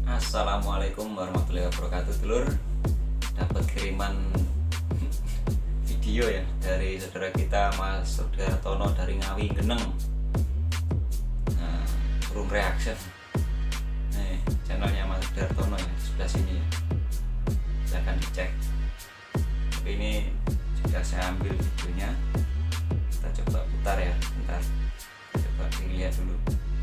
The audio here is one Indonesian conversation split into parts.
Assalamualaikum warahmatullahi wabarakatuh, dulur. Dapat kiriman video ya dari saudara kita Mas Sudartono dari Ngawi Geneng. Nah, room reaction. Nih, channelnya Mas Sudartono ya, di sebelah sini ya. Silahkan dicek. Tapi ini sudah saya ambil videonya. Kita coba putar ya, bentar. Coba dilihat dulu.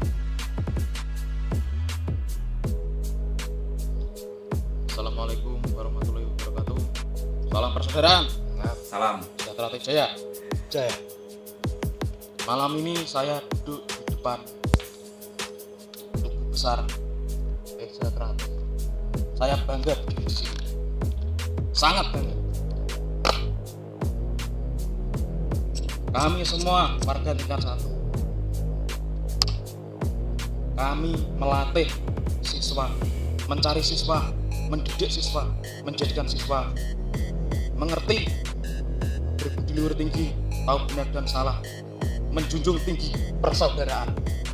Assalamualaikum warahmatullahi wabarakatuh. Salam persaudaraan. Salam. Sejahtera Jaya. Jaya. Malam ini saya duduk di depan tugu besar Sejahtera. Saya bangga berdiri di sini. Sangat bangga. Kami semua warga tingkat 1. Kami melatih siswa, mencari siswa, mendidik siswa, menjadikan siswa mengerti, berbudi luhur tinggi, tahu benar dan salah, menjunjung tinggi persaudaraan.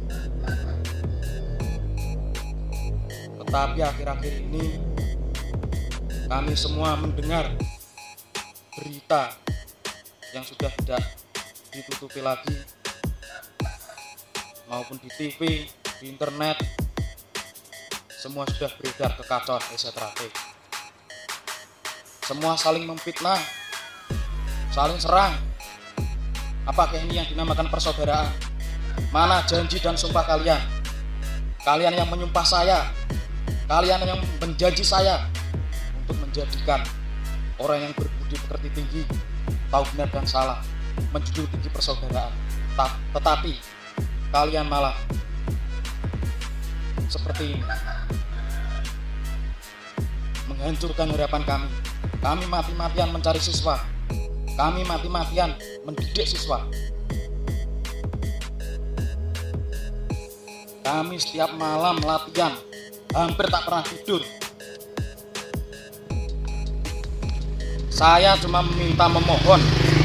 Tetapi akhir-akhir ini kami semua mendengar berita yang sudah tidak ditutupi lagi, maupun di TV, di internet, semua sudah beredar kekacauan Sejahtera. Semua saling memfitnah, saling serang. Apakah ini yang dinamakan persaudaraan? Mana janji dan sumpah kalian? Kalian yang menyumpah saya, kalian yang menjanji saya untuk menjadikan orang yang berbudi pekerti tinggi, tahu benar dan salah, menjunjung tinggi persaudaraan. Tetapi kalian malah seperti ini, menghancurkan harapan kami. Kami mati-matian mencari siswa, kami mati-matian mendidik siswa. Kami setiap malam latihan, hampir tak pernah tidur. Saya cuma memohon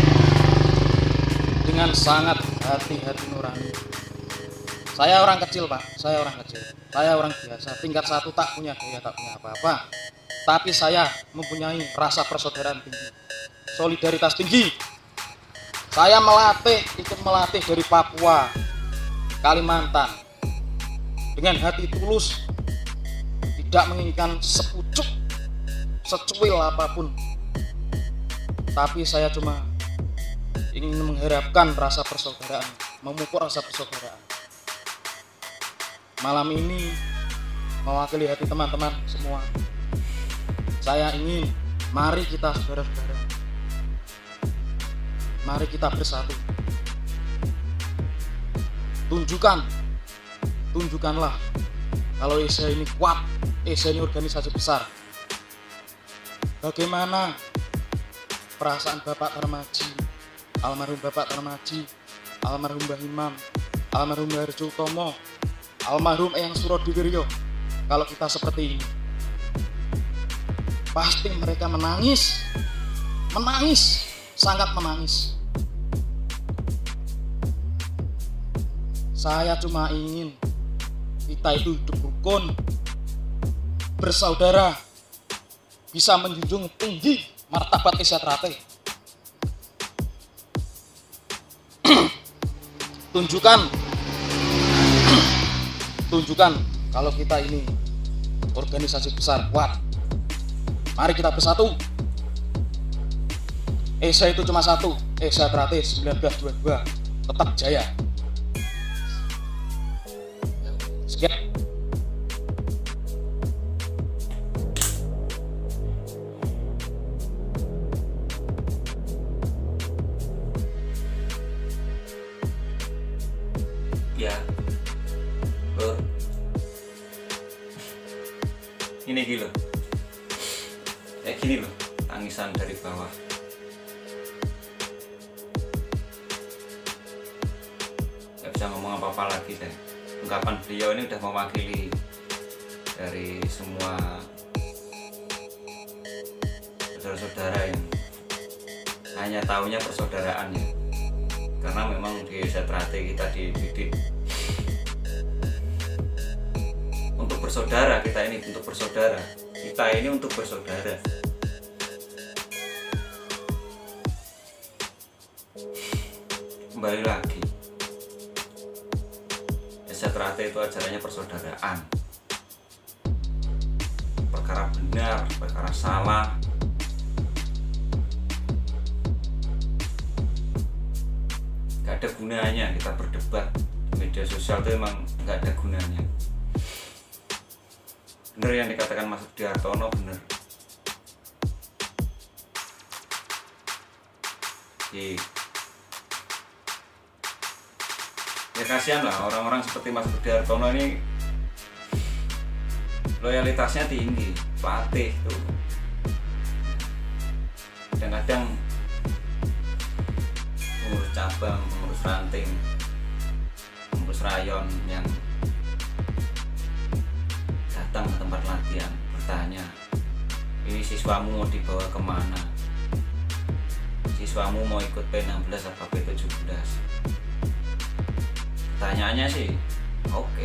dengan sangat hati-hati nurani. Saya orang kecil, Pak. Saya orang kecil. Saya orang biasa. Tingkat 1 tak punya gaya, tak punya apa-apa. Tapi saya mempunyai rasa persaudaraan tinggi, solidaritas tinggi. Saya ikut melatih dari Papua, Kalimantan, dengan hati tulus, tidak menginginkan sepucuk, secuil apapun. Tapi saya cuma ingin mengharapkan rasa persaudaraan, memupuk rasa persaudaraan. Malam ini mewakili hati teman-teman semua, saya ingin, mari kita saudara-saudara, mari kita bersatu. Tunjukkanlah kalau ESA ini kuat, ESA ini organisasi besar. Bagaimana perasaan Bapak Tarmaji, almarhum Bapak Tarmaji, almarhum Mbah Imam, almarhum Mbah Harjo Utomo, almarhum Eyang Surodiwiryo, kalau kita seperti ini? Pasti mereka menangis, sangat menangis. Saya cuma ingin kita itu hidup rukun, bersaudara, bisa menjunjung tinggi martabat Sejahtera. Tunjukkan kalau kita ini organisasi besar, kuat. Mari kita bersatu. ESA itu cuma satu, Sejahtera 1922 tetap jaya. Sekian. Ya, Lur. Ini gila. Kayak gini loh, tangisan dari bawah. Gak bisa ngomong apa-apa lagi saya. Ungkapan beliau ini udah mewakili dari semua saudara-saudara yang hanya tahunya persaudaraan ya. Karena memang di Sejahtera kita dididik untuk bersaudara, kita ini untuk bersaudara, kita ini untuk bersaudara. Kembali lagi, SCTRAT itu ajarannya persaudaraan, perkara benar, perkara salah, gak ada gunanya kita berdebat. Media sosial itu emang gak ada gunanya. Bener yang dikatakan Mas Sudiartono, bener. Ya kasihan lah orang-orang seperti Mas Sudiartono ini, loyalitasnya tinggi, pelatih tuh. Kadang-kadang pengurus cabang, pengurus ranting, pengurus rayon yang datang ke tempat latihan bertanya, ini siswamu mau dibawa kemana? Siswamu mau ikut P16 apa P17? Pertanyaannya sih oke.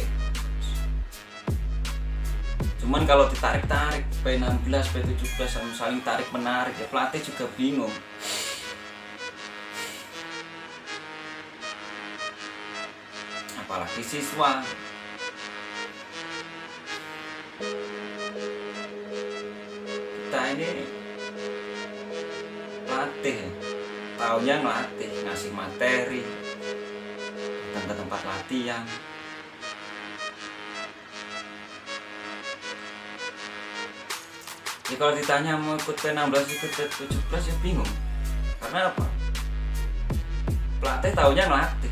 Cuman kalau ditarik-tarik P16, P17 saling tarik menarik, ya pelatih juga bingung. Apalagi siswa. Kita ini pelatih, taunya ngelatih, ngasih materi, datang ke tempat latihan. Ya kalau ditanya mau ikut P16, ikut P17 ya bingung. Karena apa? Pelatih taunya ngelatih.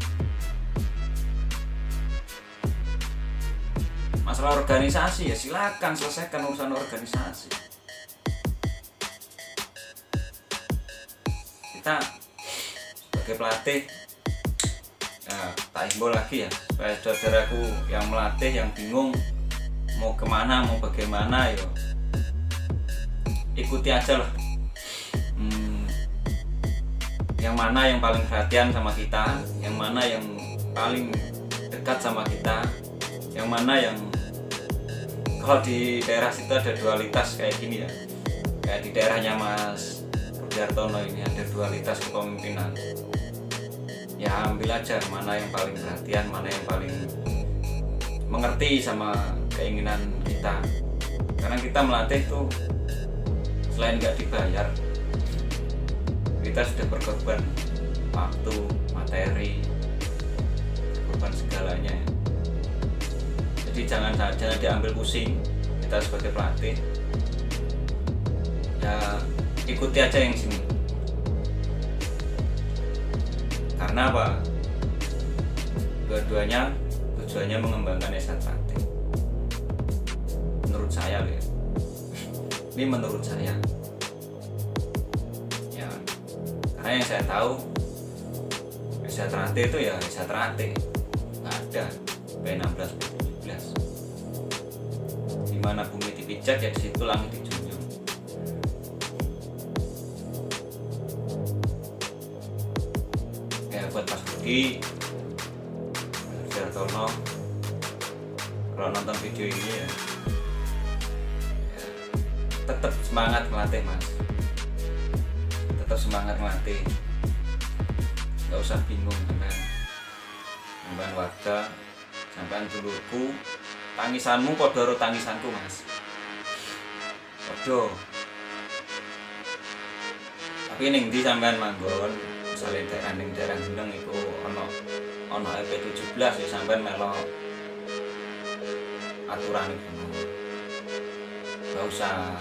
Masalah organisasi ya silakan selesaikan urusan organisasi. Kita sebagai pelatih ya, tak himbau lagi ya supaya saudaraku yang melatih yang bingung mau kemana mau bagaimana, yo ikuti aja lah. Yang mana yang paling perhatian sama kita, yang mana yang paling dekat sama kita, yang mana yang kalau di daerah situ ada dualitas kayak gini ya, kayak di daerahnya Mas Sudiartono ini ada dualitas kepemimpinan. Ya ambil aja mana yang paling perhatian, mana yang paling mengerti sama keinginan kita. Karena kita melatih tuh selain nggak dibayar, kita sudah berkorban waktu, materi, korban segalanya. Jadi jangan diambil pusing kita sebagai pelatih. Ya ikuti aja yang sini. Karena apa? Dua-duanya tujuannya mengembangkan SCTRAT. Menurut saya loh ya. Ini menurut saya. Ya, karena yang saya tahu SCTRAT itu ya SCTRAT. Nggak ada P16, P17. Dimana bumi dipijak ya disitu langit dijunjung. Ya buat Mas Budi Sudiartono, kalau nonton video ini ya tetap semangat melatih Mas, tetap semangat melatih, nggak usah bingung sampean warga, sampean dulurku, tangisanmu podo karo tangisanku Mas, podo. Tapi ning ndi sampean manggon, misalnya daerah Gendeng itu ono P17 ya sampean melok aturan itu. Gak usah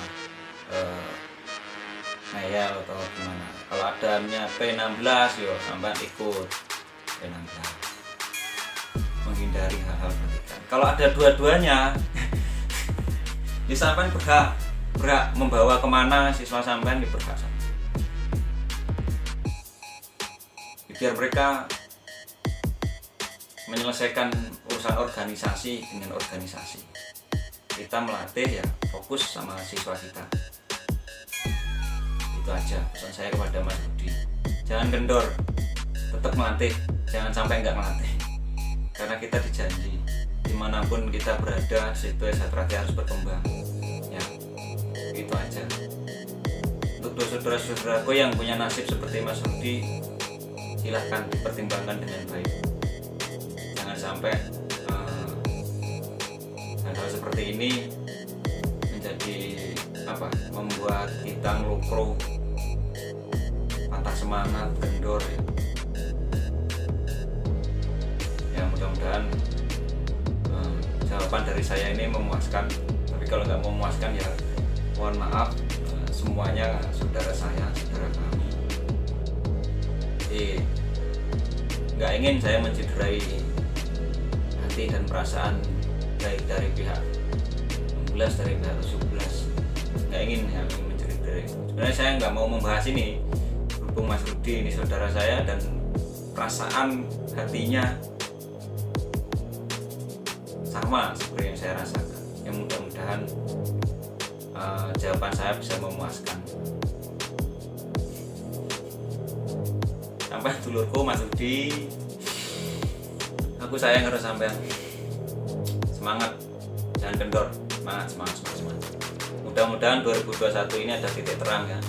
ngeyel atau gimana. Kalau adanya P16 yo sampai ikut P16, menghindari hal-hal pendidikan. Kalau ada dua-duanya ya sampai berhak membawa kemana siswa sampean berhak sampean. Biar mereka menyelesaikan urusan organisasi dengan organisasi. Kita melatih ya fokus sama siswa kita. Itu aja pesan saya kepada Mas Budi. Jangan kendor, tetap melatih, jangan sampai enggak melatih. Karena kita dijanji dimanapun kita berada, situ Esa Trate harus berkembang. Ya, itu aja. Untuk saudara-saudaraku yang punya nasib seperti Mas Rudi, silahkan dipertimbangkan dengan baik. Jangan sampai hal-hal seperti ini menjadi membuat kita ngelukro, patah semangat, kendor. Ya mudah-mudahan jawaban dari saya ini memuaskan. Tapi kalau nggak memuaskan ya mohon maaf, semuanya saudara saya, saudara kami. Jadi nggak ingin saya mencederai hati dan perasaan baik dari pihak 16 dari pihak 17. Nggak ingin ya mencederai. Sebenarnya saya nggak mau membahas ini. Berhubung Mas Rudi ini saudara saya dan perasaan hatinya sama seperti yang saya rasakan. Yang mudah-mudahan jawaban saya bisa memuaskan. Sampai dulurku Mas Rudi, aku sayang harus sampean. Semangat, jangan kendor, semangat. Mudah-mudahan 2021 ini ada titik terang ya.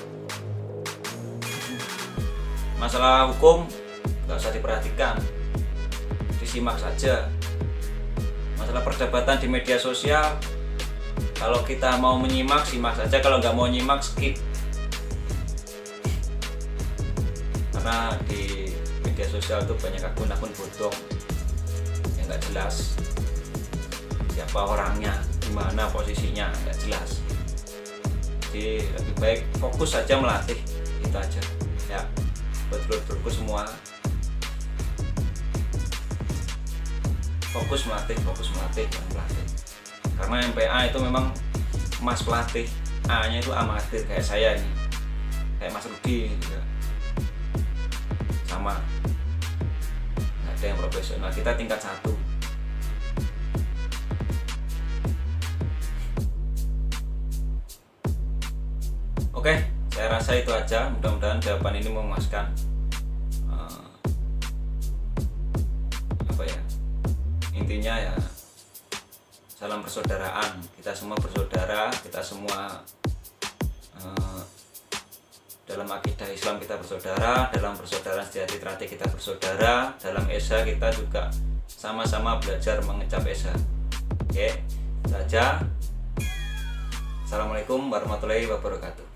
Masalah hukum nggak usah diperhatikan, disimak saja. Masalah perdebatan di media sosial, kalau kita mau menyimak, simak saja. Kalau nggak mau nyimak, skip. Karena di media sosial itu banyak akun-akun bodong yang nggak jelas. Siapa orangnya, dimana posisinya, nggak jelas. Jadi lebih baik fokus saja melatih, itu aja. Ya, buat dulur-dulurku semua, fokus melatih. Karena MPA itu memang emas pelatih, A-nya itu amatir kayak saya ini, kayak Mas Rudi juga. Sama, nggak ada yang profesional, kita tingkat 1. Oke, saya rasa itu aja. Mudah-mudahan jawaban ini memuaskan. Intinya ya, salam persaudaraan. Kita semua bersaudara, kita semua dalam akidah Islam kita bersaudara, dalam persaudaraan sejati Trate kita bersaudara, dalam Esa kita juga sama-sama belajar mengecap Esa. Oke, saja. Assalamualaikum warahmatullahi wabarakatuh.